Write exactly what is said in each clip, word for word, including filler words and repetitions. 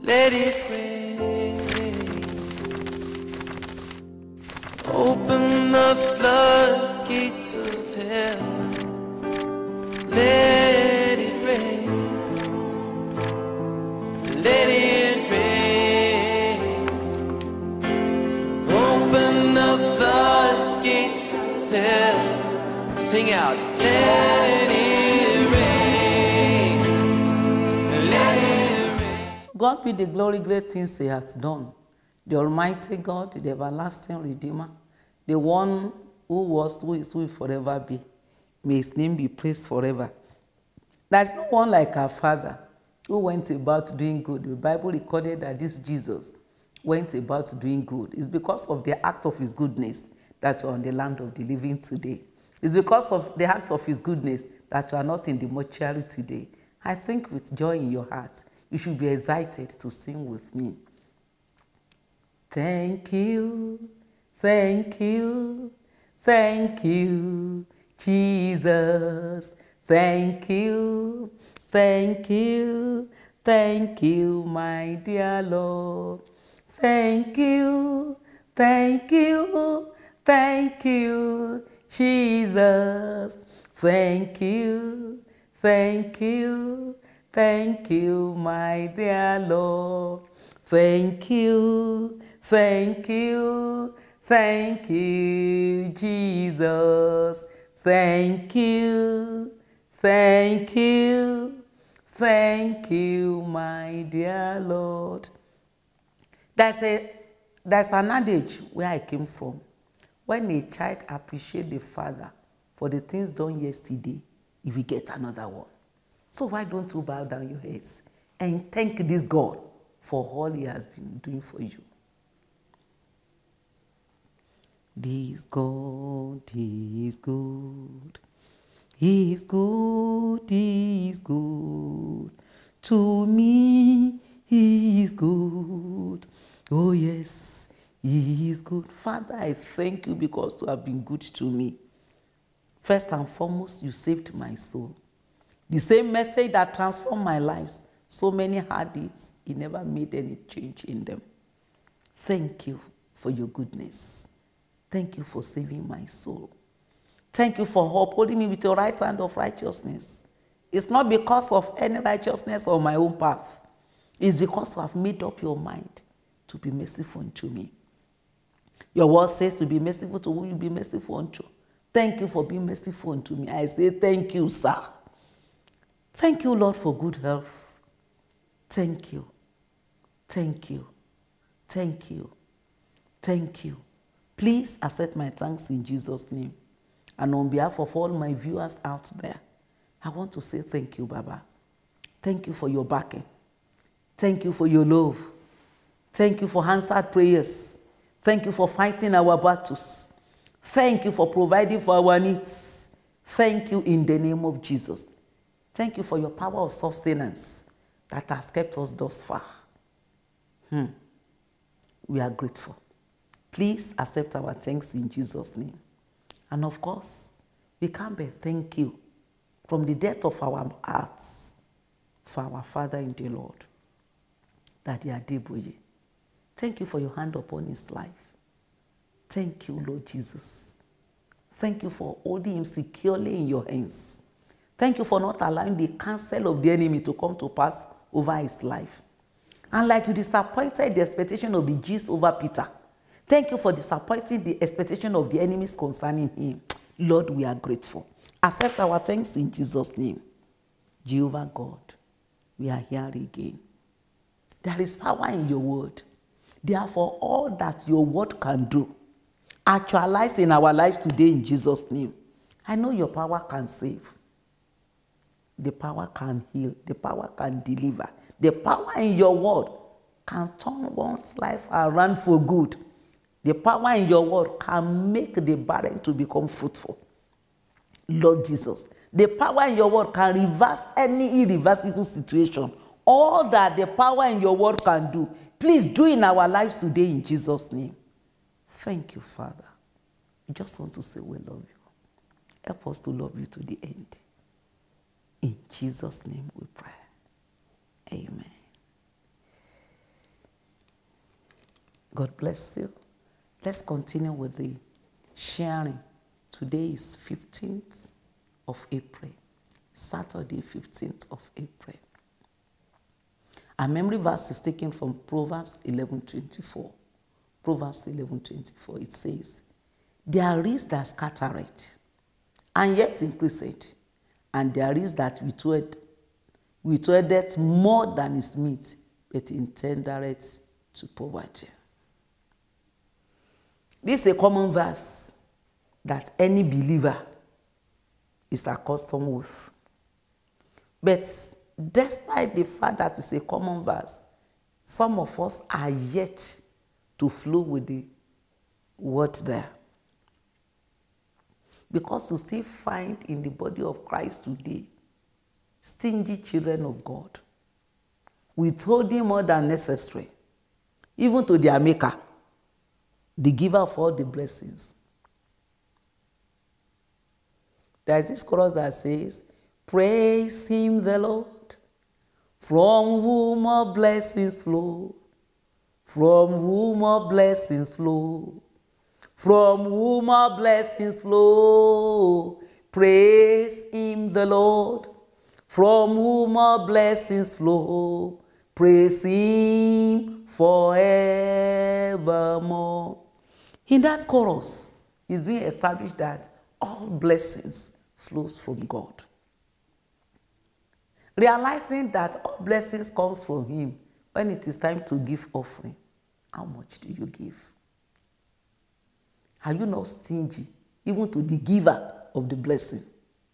let it rain. Open the floodgates of heaven, let it rain, let it rain. Open the floodgates of heaven, sing out, let it rain, let it rain. God be the glory, great things he has done. The Almighty God, the everlasting Redeemer, the one who was, who is, who will forever be. May his name be praised forever. There's no one like our Father who went about doing good. The Bible recorded that this Jesus went about doing good. It's because of the act of his goodness that you're on the land of the living today. It's because of the act of his goodness that you are not in the mortuary today. I think with joy in your heart, you should be excited to sing with me. Thank you, thank you, thank you, Jesus. Thank you, thank you, thank you, my dear Lord. Thank you, thank you, thank you, Jesus. Thank you, thank you, thank you, my dear Lord. Thank you, thank you, thank you, Jesus. Thank you, thank you, thank you, my dear Lord. There's, a, there's an adage where I came from. When a child appreciates the father for the things done yesterday, he will get another one. So why don't you bow down your heads and thank this God for all he has been doing for you? This God is good. He is good, he is good. To me, he is good. Oh yes, he is good. Father, I thank you because you have been good to me. First and foremost, you saved my soul. The same message that transformed my lives. So many had it, he never made any change in them. Thank you for your goodness. Thank you for saving my soul. Thank you for upholding me with your right hand of righteousness. It's not because of any righteousness on my own path. It's because you have made up your mind to be merciful unto me. Your word says to be merciful to whom you be merciful unto. Thank you for being merciful unto me. I say thank you, sir. Thank you, Lord, for good health. Thank you. Thank you. Thank you. Thank you. Please accept my thanks in Jesus' name. And on behalf of all my viewers out there, I want to say thank you, Baba. Thank you for your backing. Thank you for your love. Thank you for answered prayers. Thank you for fighting our battles. Thank you for providing for our needs. Thank you in the name of Jesus. Thank you for your power of sustenance that has kept us thus far. Hmm. We are grateful. Please accept our thanks in Jesus' name. And of course, we can't but thank you from the depth of our hearts for our Father in the Lord, Daddy Adeboye. Thank you for your hand upon his life. Thank you, Lord Jesus. Thank you for holding him securely in your hands. Thank you for not allowing the counsel of the enemy to come to pass over his life. And like you disappointed the expectation of the Jews over Peter, thank you for disappointing the expectation of the enemies concerning him. Lord, we are grateful. Accept our thanks in Jesus' name. Jehovah God, we are here again. There is power in your word. Therefore, all that your word can do, actualize in our lives today in Jesus' name. I know your power can save. The power can heal. The power can deliver. The power in your word can turn one's life around for good. The power in your word can make the barren to become fruitful. Lord Jesus, the power in your word can reverse any irreversible situation. All that the power in your word can do, please do in our lives today in Jesus' name. Thank you, Father. We just want to say we love you. Help us to love you to the end. In Jesus' name we pray. Amen. God bless you. Let's continue with the sharing. Today is fifteenth of April, Saturday, fifteenth of April. Our memory verse is taken from Proverbs eleven twenty-four. Proverbs eleven twenty-four, it says, there is that scattereth, and yet increaseth, and there is that withholdeth withholdeth more than is meet, but intendereth to poverty. This is a common verse that any believer is accustomed with. But despite the fact that it's a common verse, some of us are yet to flow with the word there. Because you still find in the body of Christ today stingy children of God, withholding more than necessary, even to their maker, the giver of all the blessings. There is this chorus that says, praise him the Lord, from whom all blessings flow, from whom all blessings flow, from whom all blessings flow. Praise him the Lord, from whom all blessings flow. Praise him forevermore. In that chorus, it's being established that all blessings flows from God. Realizing that all blessings comes from him, when it is time to give offering, how much do you give? Are you not stingy, even to the giver of the blessing?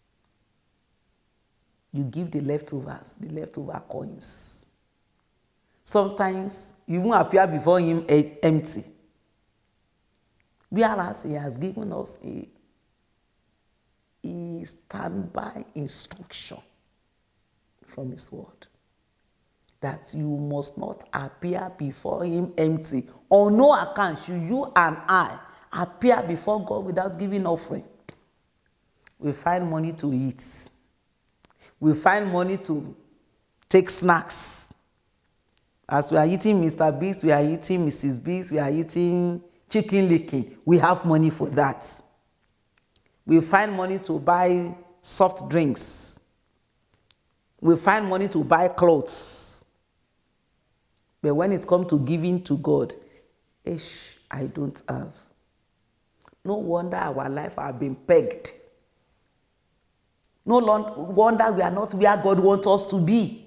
You give the leftovers, the leftover coins. Sometimes you won't appear before him empty. Whereas he has given us a, a standby instruction from his word, that you must not appear before him empty. On no account should you and I appear before God without giving offering. We find money to eat. We find money to take snacks. As we are eating Mister Biggs, we are eating Missus Biggs, we are eating chicken licking. We have money for that. We find money to buy soft drinks. We find money to buy clothes. But when it comes to giving to God, ish, I don't have. No wonder our life has been pegged. No wonder we are not where God wants us to be.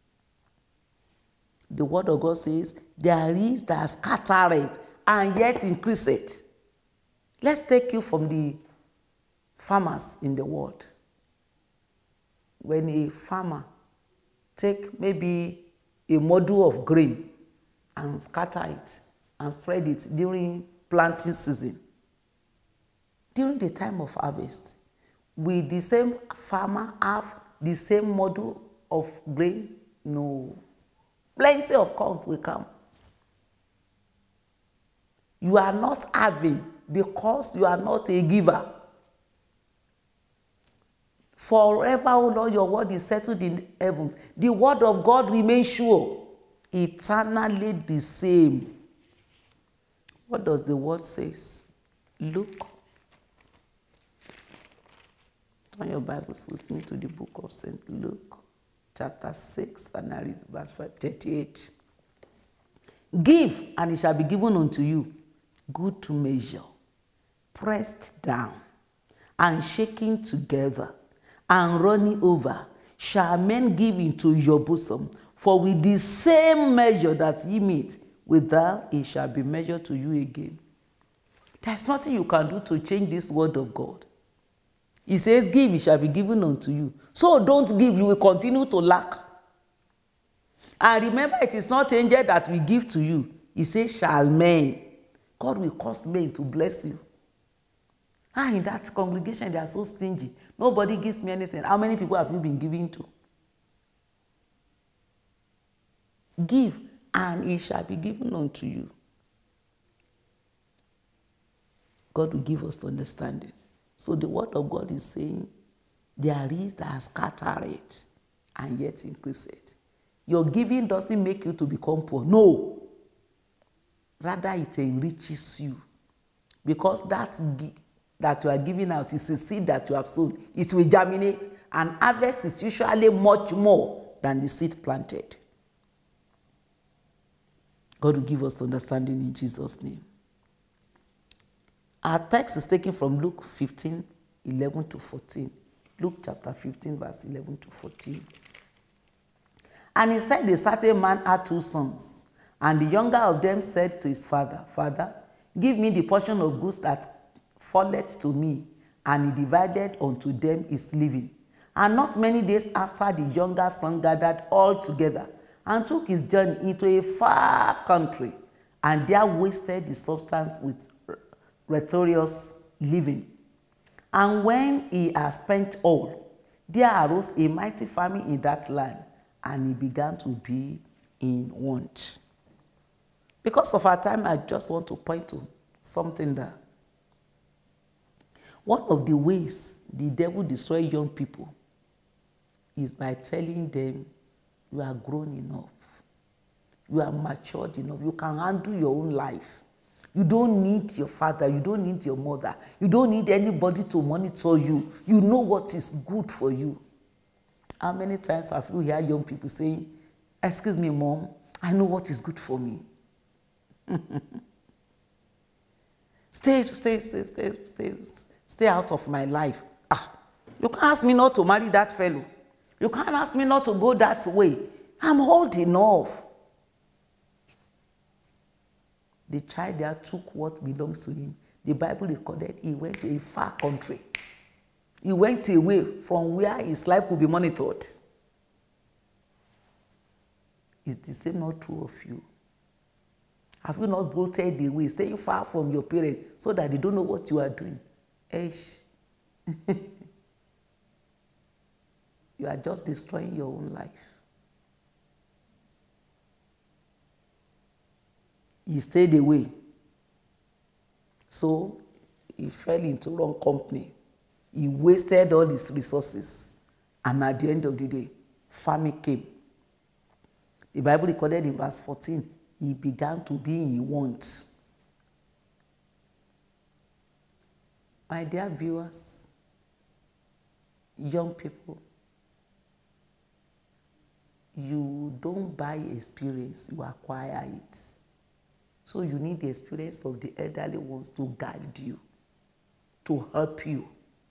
The word of God says, there is that scattereth and yet increaseth. Let's take you from the farmers in the world. When a farmer take maybe a module of grain and scatter it and spread it during planting season, during the time of harvest, will the same farmer have the same module of grain? No. Plenty of cows will come. You are not having because you are not a giver. Forever, O Lord, your word is settled in heavens. The word of God remains sure, eternally the same. What does the word say? Luke. Turn your Bibles with me to the book of Saint Luke, chapter six, and I read verse thirty-eight. Give, and it shall be given unto you, good to measure, pressed down, and shaking together, and running over, shall men give into your bosom. For with the same measure that ye meet, withal it shall be measured to you again. There's nothing you can do to change this word of God. He says, give, it shall be given unto you. So don't give, you will continue to lack. And remember, it is not angel that will give to you. He says, shall men. God will cause men to bless you. Ah, in that congregation, they are so stingy. Nobody gives me anything. How many people have you been giving to? Give, and it shall be given unto you. God will give us understanding. So the word of God is saying, there is that scatter it and yet increase it. Your giving doesn't make you to become poor. No. Rather, it enriches you. Because that, that you are giving out is a seed that you have sown. It will germinate, and harvest is usually much more than the seed planted. God will give us understanding in Jesus' name. Our text is taken from Luke fifteen, eleven to fourteen. Luke chapter fifteen, verse eleven to fourteen. And he said, a certain man had two sons, and the younger of them said to his father, Father, give me the portion of goods that falleth to me. And he divided unto them his living. And not many days after, the younger son gathered all together, and took his journey into a far country, and there wasted the substance with riotous living. And when he had spent all, there arose a mighty famine in that land, and he began to be in want. Because of our time, I just want to point to something there. One of the ways the devil destroys young people is by telling them, you are grown enough, you are matured enough, you can handle your own life. You don't need your father, you don't need your mother, you don't need anybody to monitor you. You know what is good for you. How many times have you heard young people saying, excuse me, mom, I know what is good for me. stay, stay, stay, stay, stay, stay out of my life. Ah, you can't ask me not to marry that fellow. You can't ask me not to go that way. I'm old enough. The child there took what belongs to him. The Bible recorded he went to a far country. He went away from where his life could be monitored. Is the same not true of you? Have you not bolted away, staying far from your parents so that they don't know what you are doing? Eish. You are just destroying your own life. He stayed away. So he fell into wrong company. He wasted all his resources. And at the end of the day, famine came. The Bible recorded in verse fourteen, he began to be in want. My dear viewers, young people, you don't buy experience, you acquire it. So you need the experience of the elderly ones to guide you, to help you,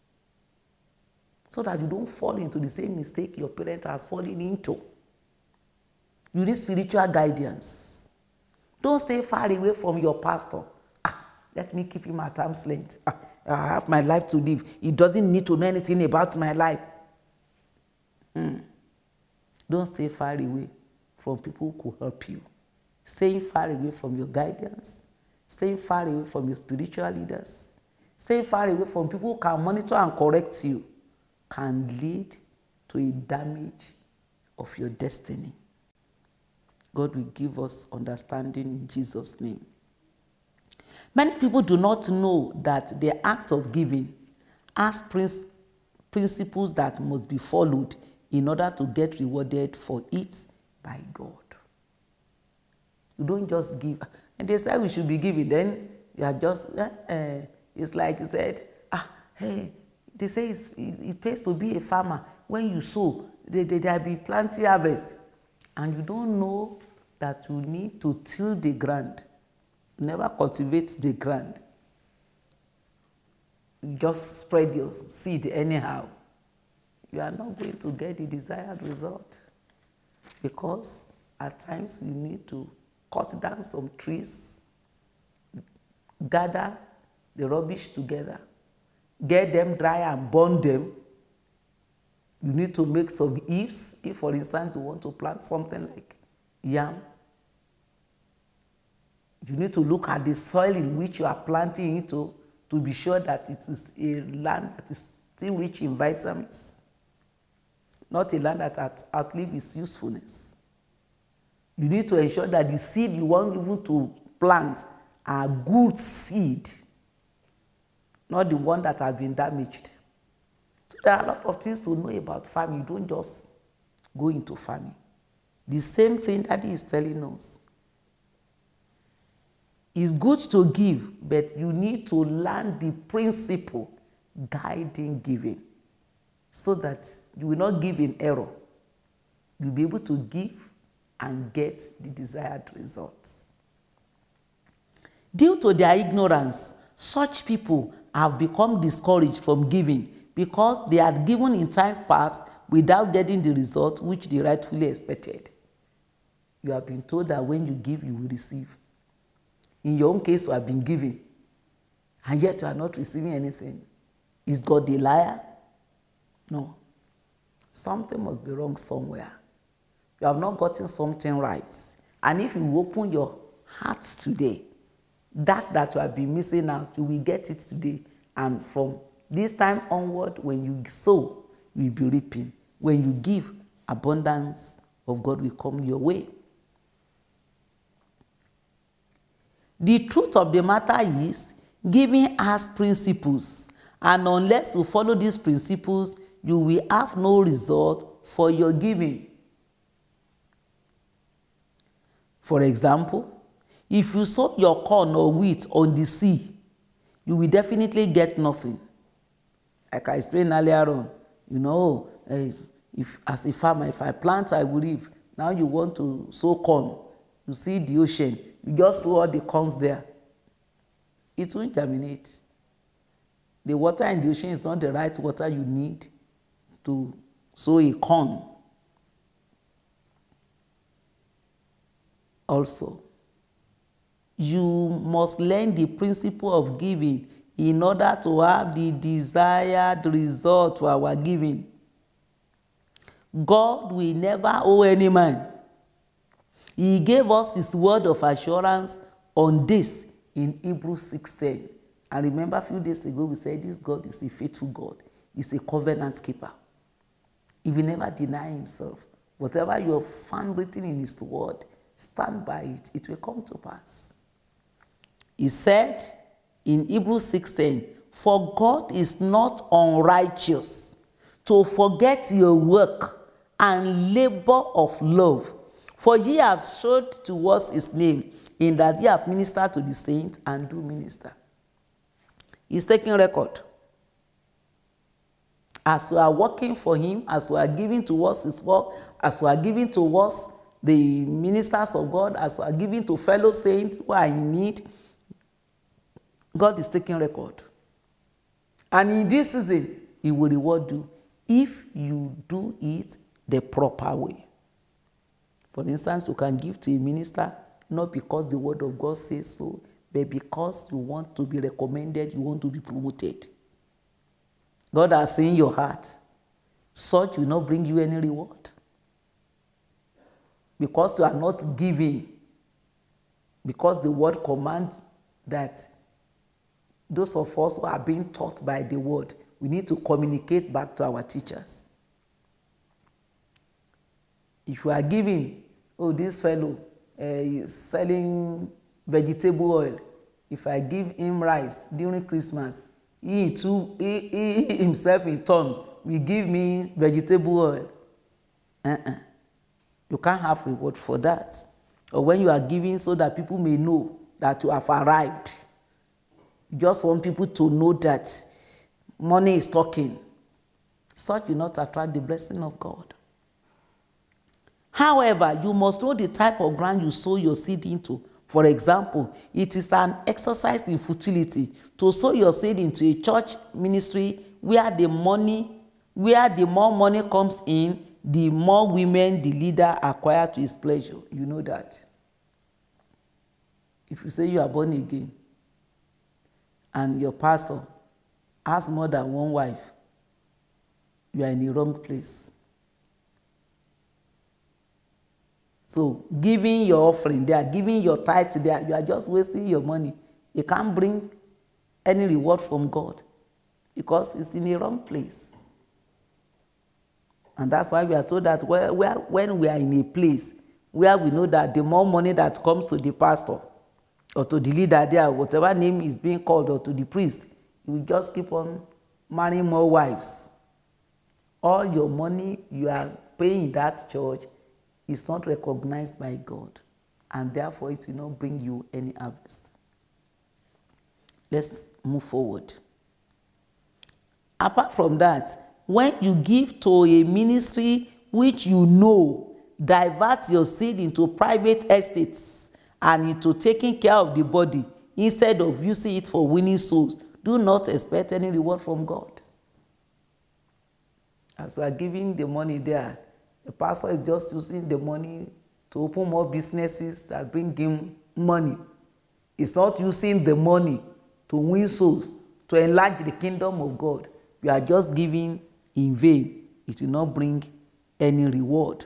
so that you don't fall into the same mistake your parent has fallen into. You need spiritual guidance. Don't stay far away from your pastor. Ah, let me keep him at arm's length. Ah, I have my life to live. He doesn't need to know anything about my life. Hmm. Don't stay far away from people who could help you. Staying far away from your guidance, staying far away from your spiritual leaders, staying far away from people who can monitor and correct you can lead to a damage of your destiny. God will give us understanding in Jesus' name. Many people do not know that the act of giving has principles that must be followed in order to get rewarded for it by God. You don't just give. And they say we should be giving. Then you are just, uh, uh, it's like you said, ah, hey, they say it's, it, it pays to be a farmer. When you sow, there there there be plenty harvest. And you don't know that you need to till the ground. You never cultivate the ground. You just spread your seed anyhow. You are not going to get the desired result. Because at times you need to cut down some trees, gather the rubbish together, get them dry and burn them. You need to make some eaves. If, for instance, you want to plant something like yam, you need to look at the soil in which you are planting into to be sure that it is a land that is still rich in vitamins, not a land that has outlived its usefulness. You need to ensure that the seed you want even to plant are good seed, not the one that has been damaged. So there are a lot of things to know about farming. You don't just go into farming. The same thing Daddy is telling us. It's good to give, but you need to learn the principle guiding giving so that you will not give in error. You'll be able to give and get the desired results. Due to their ignorance, such people have become discouraged from giving because they had given in times past without getting the result which they rightfully expected. You have been told that when you give, you will receive. In your own case, you have been giving, and yet you are not receiving anything. Is God a liar? No. Something must be wrong somewhere. You have not gotten something right. And if you open your heart today, that that you have been missing out, you will get it today. And from this time onward, when you sow, you will be reaping. When you give, abundance of God will come your way. The truth of the matter is, giving has principles. And unless you follow these principles, you will have no result for your giving. For example, if you sow your corn or wheat on the sea, you will definitely get nothing. Like I explained earlier on, you know, uh, if as a farmer, if I plant, I will reap. Now you want to sow corn, you see the ocean, you just throw all the corns there. It won't germinate. The water in the ocean is not the right water you need to sow a corn. Also, you must learn the principle of giving in order to have the desired result for our giving. God will never owe any man. He gave us his word of assurance on this in Hebrews six ten. And remember, a few days ago, we said this God is a faithful God. He's a covenant keeper. He will never deny himself. Whatever you have found written in his word, stand by it. It will come to pass. He said in Hebrews six ten, for God is not unrighteous to forget your work and labor of love, for ye have showed towards his name, in that ye have ministered to the saints and do minister. He's taking record. As we are working for him, as we are giving towards his work, as we are giving towards the ministers of God, as we are giving to fellow saints who are in need, God is taking record. And in this season, he will reward you if you do it the proper way. For instance, you can give to a minister not because the word of God says so, but because you want to be recommended, you want to be promoted. God has seen your heart. Such will not bring you any reward. Because you are not giving. Because the word commands that those of us who are being taught by the word, we need to communicate back to our teachers. If you are giving, oh, this fellow uh, is selling vegetable oil. If I give him rice during Christmas, he too, he, he himself in turn will give me vegetable oil. Uh-uh. You can't have reward for that. Or when you are giving so that people may know that you have arrived. You just want people to know that money is talking. Such will not attract the blessing of God. However, you must know the type of ground you sow your seed into. For example, it is an exercise in futility to sow your seed into a church ministry where the money, where the more money comes in, the more women the leader acquire to his pleasure. You know that. If you say you are born again and your pastor has more than one wife, you are in the wrong place. So giving your offering there, giving your tithe there, you are just wasting your money. You can't bring any reward from God because it's in the wrong place. And that's why we are told that where, where, when we are in a place where we know that the more money that comes to the pastor or to the leader there, whatever name is being called, or to the priest, you will just keep on marrying more wives. All your money you are paying that church is not recognized by God, and therefore it will not bring you any harvest. Let's move forward. Apart from that, when you give to a ministry which you know divert your seed into private estates and into taking care of the body instead of using it for winning souls, do not expect any reward from God. As we are giving the money there, the pastor is just using the money to open more businesses that bring him money. He's not using the money to win souls, to enlarge the kingdom of God. You are just giving in vain. It will not bring any reward.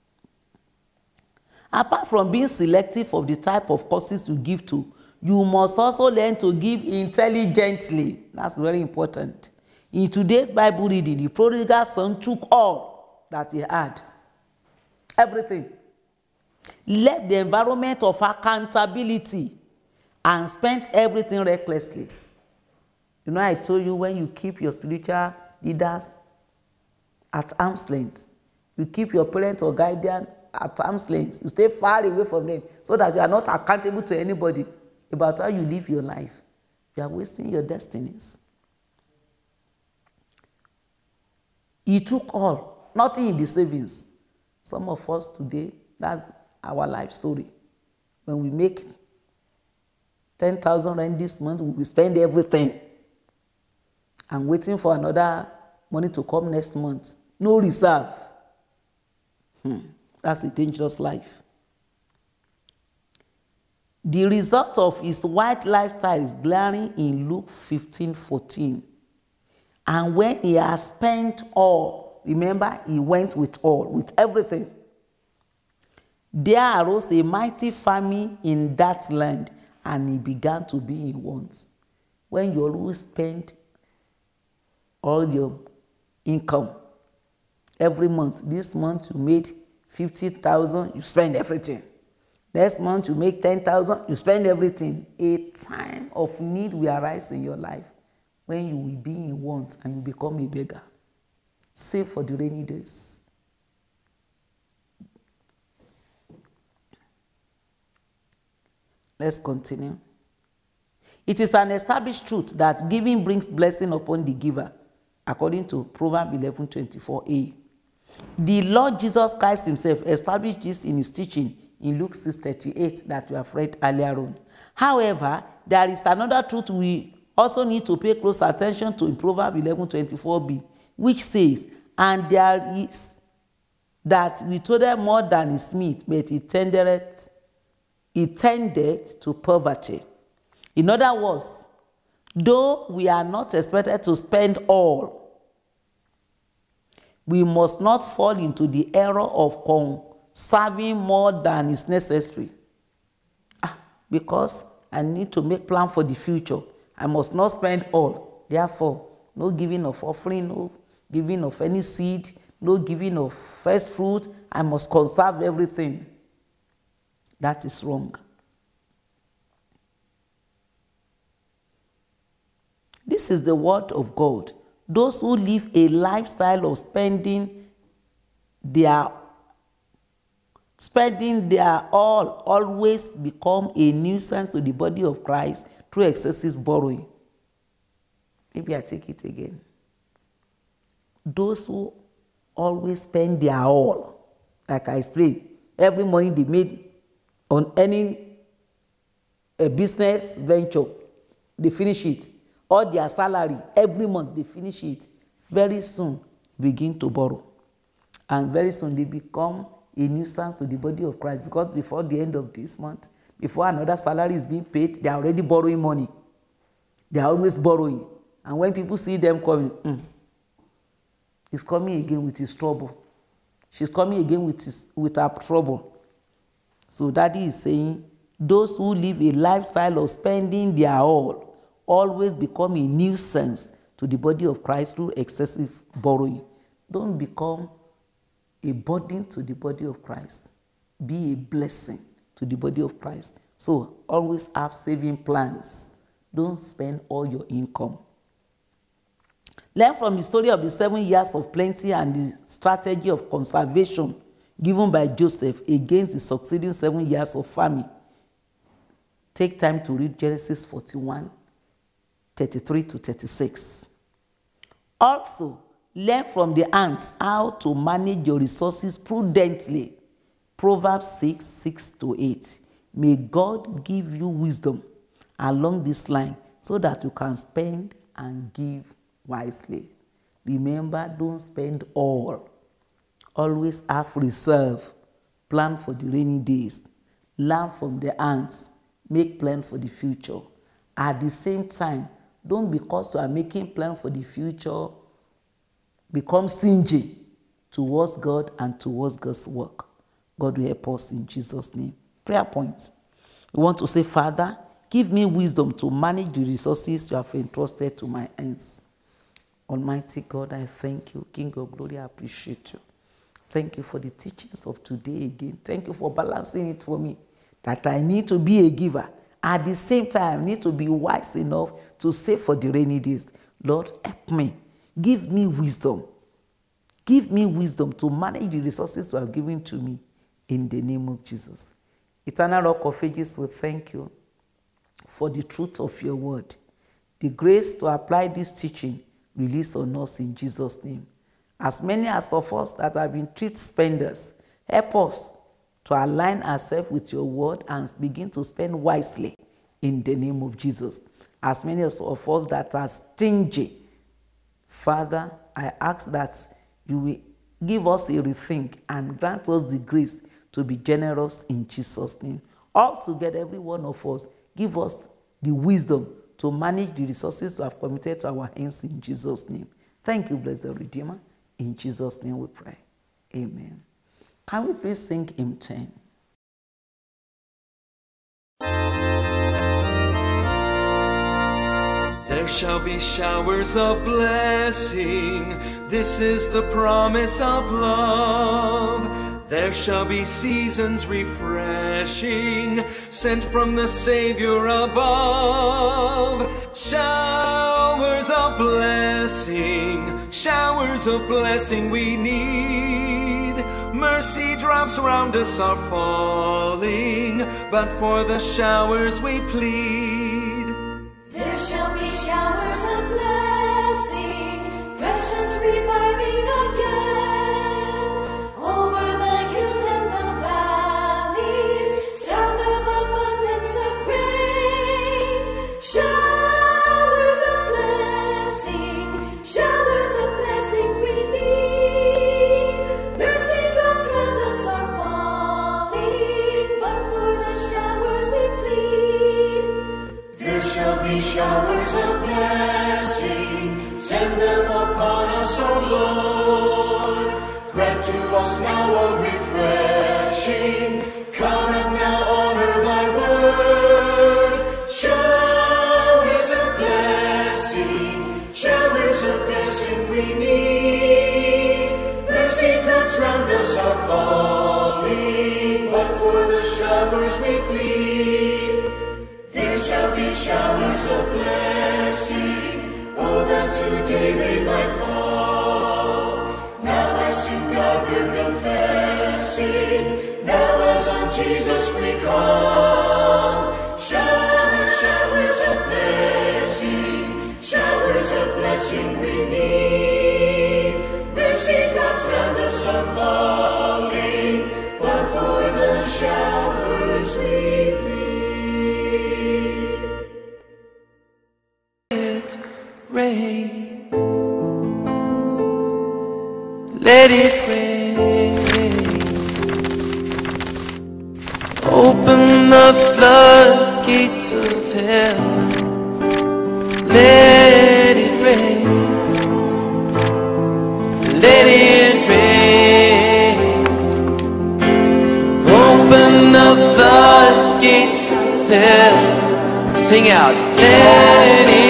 Apart from being selective of the type of courses you give to, you must also learn to give intelligently. That's very important. In today's Bible reading, the prodigal son took all that he had. Everything. Left the environment of accountability and spent everything recklessly. You know, I told you, when you keep your spiritual leaders at arm's length, you keep your parents or guardian at arm's length, you stay far away from them so that you are not accountable to anybody about how you live your life. You are wasting your destinies. He took all, nothing in the savings. Some of us today, that's our life story. When we make ten thousand rand this month, we spend everything. And waiting for another money to come next month. No reserve. Hmm. That's a dangerous life. The result of his white lifestyle is glaring in Luke fifteen fourteen. And when he has spent all, remember, he went with all, with everything. There arose a mighty famine in that land, and he began to be in want. When you always spend all your income every month, this month you made fifty thousand, you spend everything. Next month you make ten thousand, you spend everything. A time of need will arise in your life when you will be in want and you become a beggar. Save for the rainy days. Let's continue. It is an established truth that giving brings blessing upon the giver, according to Proverbs eleven twenty-four a. The Lord Jesus Christ himself established this in his teaching in Luke six thirty-eight that we have read earlier on. However, there is another truth we also need to pay close attention to in Proverbs eleven twenty-four b, which says, and there is that we told them more than his meat, but he tended, he tended to poverty. In other words, though we are not expected to spend all, we must not fall into the error of conserving more than is necessary. Ah, because I need to make plan for the future. I must not spend all. Therefore, no giving of offering, no giving of any seed, no giving of first fruit. I must conserve everything. That is wrong. This is the word of God. Those who live a lifestyle of spending their spending their all always become a nuisance to the body of Christ through excessive borrowing. Maybe I take it again. Those who always spend their all, like I explained, every money they made on any a business venture, they finish it. All their salary, every month they finish it. Very soon, begin to borrow. And very soon they become a nuisance to the body of Christ, because before the end of this month, before another salary is being paid, they are already borrowing money. They are always borrowing. And when people see them coming, mm, he's coming again with his trouble. She's coming again with, his, with her trouble. So Daddy is saying, those who live a lifestyle of spending their all always become a nuisance to the body of Christ through excessive borrowing. Don't become a burden to the body of Christ. Be a blessing to the body of Christ. So always have saving plans. Don't spend all your income. Learn from the story of the seven years of plenty and the strategy of conservation given by Joseph against the succeeding seven years of famine. Take time to read Genesis forty-one, thirty-three to thirty-six. Also, learn from the ants how to manage your resources prudently. Proverbs six, six to eight. May God give you wisdom along this line so that you can spend and give wisely. Remember, don't spend all. Always have reserve. Plan for the rainy days. Learn from the ants. Make plan for the future. At the same time, don't, because you are making plan for the future, become stingy towards God and towards God's work. God will help us in Jesus' name. Prayer points. We want to say, Father, give me wisdom to manage the resources you have entrusted to my hands. Almighty God, I thank you. King of glory, I appreciate you. Thank you for the teachings of today again. Thank you for balancing it for me, that I need to be a giver. At the same time, I need to be wise enough to save for the rainy days. Lord, help me. Give me wisdom. Give me wisdom to manage the resources you have given to me in the name of Jesus. Eternal Rock of Ages, we thank you for the truth of your word. The grace to apply this teaching released on us in Jesus' name. As many as of us that have been treat spenders, help us to align ourselves with your word and begin to spend wisely in the name of Jesus. As many of us that are stingy, Father, I ask that you will give us a rethink and grant us the grace to be generous in Jesus' name. All together, every one of us, give us the wisdom to manage the resources you have committed to our hands in Jesus' name. Thank you, blessed Redeemer. In Jesus' name we pray. Amen. Can we please sing hymn ten? There shall be showers of blessing. This is the promise of love. There shall be seasons refreshing, sent from the Savior above. Showers of blessing, showers of blessing we need. Mercy drops round us are falling, but for the showers we plead. There shall be showers of blessing, precious reviving again, over the hills and the valleys, sound of abundance of rain. Showers of blessing, showers of blessing we need. Mercy drops round us are falling, but for the showers we plead. There shall be showers of blessing, send them upon us, O Lord. Grant to us now a refreshing, come and now honor thy word. Showers of blessing, showers of blessing we need. Mercy drops round us are falling, but for the showers we plead. There shall be showers of blessing, oh that today they might fall. Now as to God we're confessing, now as on Jesus we call. Showers, showers of blessing, showers of blessing we need. Mercy drops round us are falling, but for the showers we plead. Rain, let it rain. Open the floodgates of heaven. Let it rain. Let it rain. Open the floodgates of heaven. Sing out, let it rain.